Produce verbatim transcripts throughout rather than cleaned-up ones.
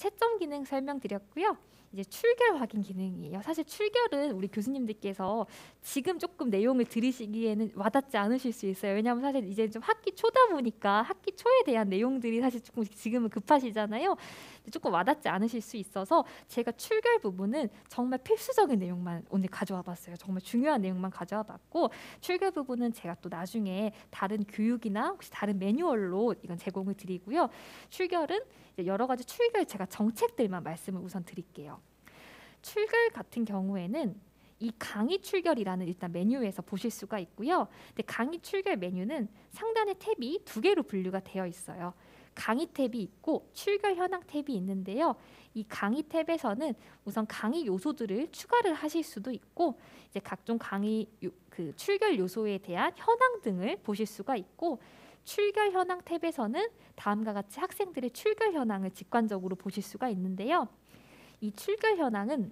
채점 기능 설명드렸고요. 이제 출결 확인 기능이에요. 사실 출결은 우리 교수님들께서 지금 조금 내용을 들으시기에는 와닿지 않으실 수 있어요. 왜냐하면 사실 이제 좀 학기 초다 보니까 학기 초에 대한 내용들이 사실 조금 지금은 급하시잖아요. 조금 와닿지 않으실 수 있어서 제가 출결 부분은 정말 필수적인 내용만 오늘 가져와 봤어요. 정말 중요한 내용만 가져와 봤고, 출결 부분은 제가 또 나중에 다른 교육이나 혹시 다른 매뉴얼로 이건 제공을 드리고요. 출결은 여러 가지 출결 제가 정책들만 말씀을 우선 드릴게요. 출결 같은 경우에는 이 강의 출결이라는 일단 메뉴에서 보실 수가 있고요. 근데 강의 출결 메뉴는 상단에 탭이 두 개로 분류가 되어 있어요. 강의 탭이 있고 출결 현황 탭이 있는데요. 이 강의 탭에서는 우선 강의 요소들을 추가를 하실 수도 있고, 이제 각종 강의 요, 그 출결 요소에 대한 현황 등을 보실 수가 있고, 출결 현황 탭에서는 다음과 같이 학생들의 출결 현황을 직관적으로 보실 수가 있는데요. 이 출결 현황은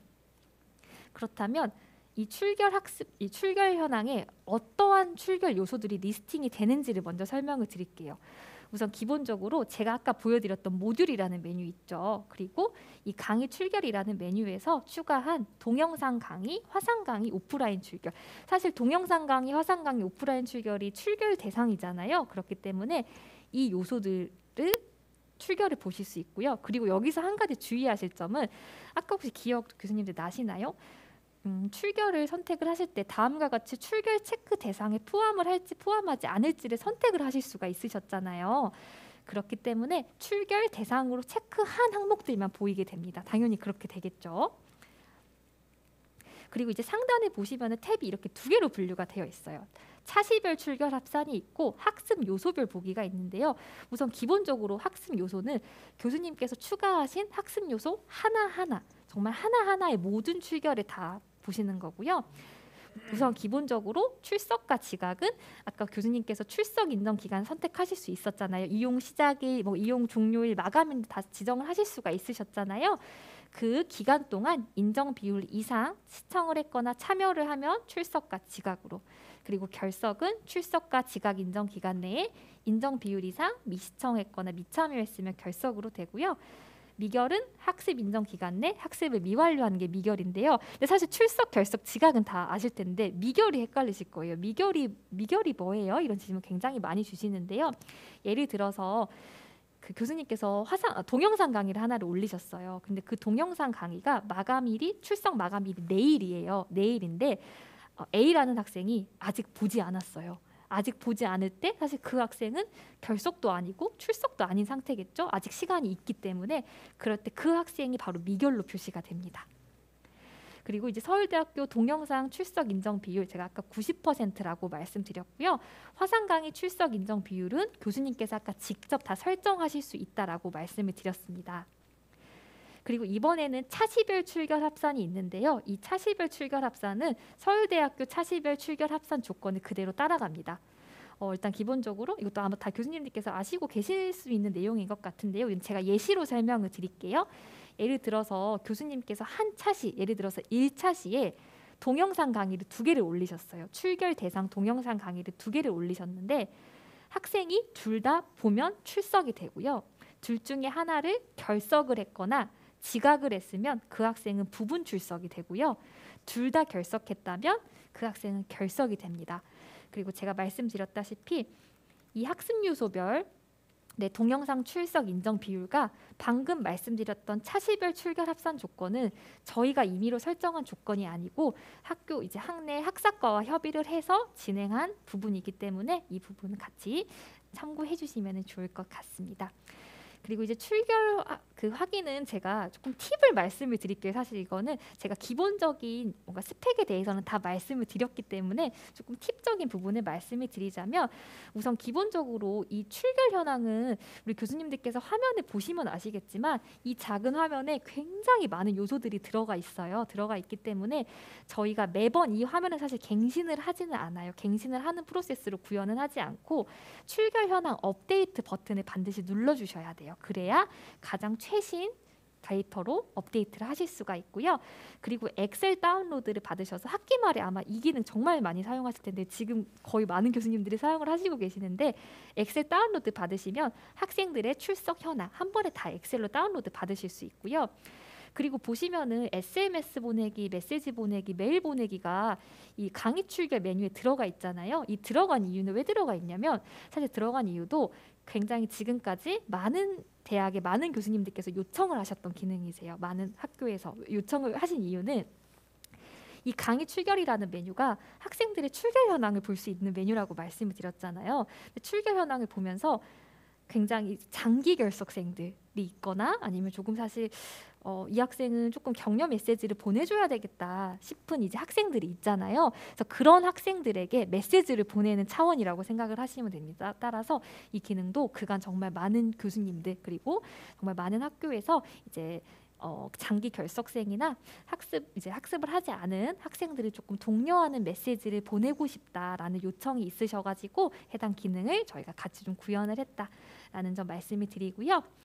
그렇다면 이 출결 학습, 이 출결 현황에 어떠한 출결 요소들이 리스팅이 되는지를 먼저 설명을 드릴게요. 우선 기본적으로 제가 아까 보여드렸던 모듈이라는 메뉴 있죠. 그리고 이 강의 출결이라는 메뉴에서 추가한 동영상 강의, 화상 강의, 오프라인 출결. 사실 동영상 강의, 화상 강의, 오프라인 출결이 출결 대상이잖아요. 그렇기 때문에 이 요소들을 출결을 보실 수 있고요. 그리고 여기서 한 가지 주의하실 점은 아까 혹시 기억 교수님들 나시나요? 음, 출결을 선택을 하실 때 다음과 같이 출결 체크 대상에 포함을 할지 포함하지 않을지를 선택을 하실 수가 있으셨잖아요. 그렇기 때문에 출결 대상으로 체크한 항목들만 보이게 됩니다. 당연히 그렇게 되겠죠. 그리고 이제 상단에 보시면 탭이 이렇게 두 개로 분류가 되어 있어요. 차시별 출결 합산이 있고 학습 요소별 보기가 있는데요. 우선 기본적으로 학습 요소는 교수님께서 추가하신 학습 요소 하나하나, 정말 하나하나의 모든 출결을 다 보시는 거고요. 우선 기본적으로 출석과 지각은 아까 교수님께서 출석 인정 기간 선택하실 수 있었잖아요. 이용 시작일, 뭐 이용 종료일, 마감일 다 지정을 하실 수가 있으셨잖아요. 그 기간 동안 인정 비율 이상 시청을 했거나 참여를 하면 출석과 지각으로, 그리고 결석은 출석과 지각 인정 기간 내에 인정 비율 이상 미시청했거나 미참여했으면 결석으로 되고요. 미결은 학습 인정 기간 내 학습을 미완료하는 게 미결인데요. 근데 사실 출석, 결석, 지각은 다 아실 텐데 미결이 헷갈리실 거예요. 미결이 미결이 뭐예요? 이런 질문 굉장히 많이 주시는데요. 예를 들어서 그 교수님께서 화상, 동영상 강의를 하나를 올리셨어요. 근데 그 동영상 강의가 마감일이 출석 마감일이 내일이에요. 내일인데 어, A라는 학생이 아직 보지 않았어요. 아직 보지 않을 때 사실 그 학생은 결석도 아니고 출석도 아닌 상태겠죠. 아직 시간이 있기 때문에 그럴 때 그 학생이 바로 미결로 표시가 됩니다. 그리고 이제 서울대학교 동영상 출석 인정 비율 제가 아까 구십 퍼센트라고 말씀드렸고요. 화상 강의 출석 인정 비율은 교수님께서 아까 직접 다 설정하실 수 있다라고 말씀을 드렸습니다. 그리고 이번에는 차시별 출결 합산이 있는데요. 이 차시별 출결 합산은 서울대학교 차시별 출결 합산 조건을 그대로 따라갑니다. 어, 일단 기본적으로 이것도 아마 다 교수님들께서 아시고 계실 수 있는 내용인 것 같은데요. 제가 예시로 설명을 드릴게요. 예를 들어서 교수님께서 한 차시, 예를 들어서 일 차시에 동영상 강의를 두 개를 올리셨어요. 출결 대상 동영상 강의를 두 개를 올리셨는데 학생이 둘 다 보면 출석이 되고요. 둘 중에 하나를 결석을 했거나 지각을 했으면 그 학생은 부분 출석이 되고요. 둘 다 결석했다면 그 학생은 결석이 됩니다. 그리고 제가 말씀드렸다시피 이 학습 요소별 네, 동영상 출석 인정 비율과 방금 말씀드렸던 차시별 출결 합산 조건은 저희가 임의로 설정한 조건이 아니고 학교 이제 학내 학사과와 협의를 해서 진행한 부분이기 때문에 이 부분은 같이 참고해 주시면 좋을 것 같습니다. 그리고 이제 출결 그 확인은 제가 조금 팁을 말씀을 드릴게요. 사실 이거는 제가 기본적인 뭔가 스펙에 대해서는 다 말씀을 드렸기 때문에 조금 팁적인 부분을 말씀을 드리자면 우선 기본적으로 이 출결 현황은 우리 교수님들께서 화면을 보시면 아시겠지만 이 작은 화면에 굉장히 많은 요소들이 들어가 있어요. 들어가 있기 때문에 저희가 매번 이 화면을 사실 갱신을 하지는 않아요. 갱신을 하는 프로세스로 구현은 하지 않고 출결 현황 업데이트 버튼을 반드시 눌러주셔야 돼요. 그래야 가장 최신 데이터로 업데이트를 하실 수가 있고요. 그리고 엑셀 다운로드를 받으셔서 학기 말에 아마 이 기능 정말 많이 사용하실 텐데 지금 거의 많은 교수님들이 사용을 하시고 계시는데 엑셀 다운로드 받으시면 학생들의 출석 현황 한 번에 다 엑셀로 다운로드 받으실 수 있고요. 그리고 보시면은 에스엠에스 보내기, 메시지 보내기, 메일 보내기가 이 강의 출결 메뉴에 들어가 있잖아요. 이 들어간 이유는 왜 들어가 있냐면 사실 들어간 이유도 굉장히 지금까지 많은 대학의 많은 교수님들께서 요청을 하셨던 기능이세요. 많은 학교에서 요청을 하신 이유는 이 강의 출결이라는 메뉴가 학생들의 출결 현황을 볼 수 있는 메뉴라고 말씀을 드렸잖아요. 출결 현황을 보면서 굉장히 장기 결석생들이 있거나 아니면 조금 사실 어, 이 학생은 조금 격려 메시지를 보내줘야 되겠다 싶은 이제 학생들이 있잖아요. 그래서 그런 학생들에게 메시지를 보내는 차원이라고 생각을 하시면 됩니다. 따라서 이 기능도 그간 정말 많은 교수님들 그리고 정말 많은 학교에서 이제 어, 장기 결석생이나 학습 이제 학습을 하지 않은 학생들을 조금 독려하는 메시지를 보내고 싶다라는 요청이 있으셔가지고 해당 기능을 저희가 같이 좀 구현을 했다라는 점 말씀을 드리고요.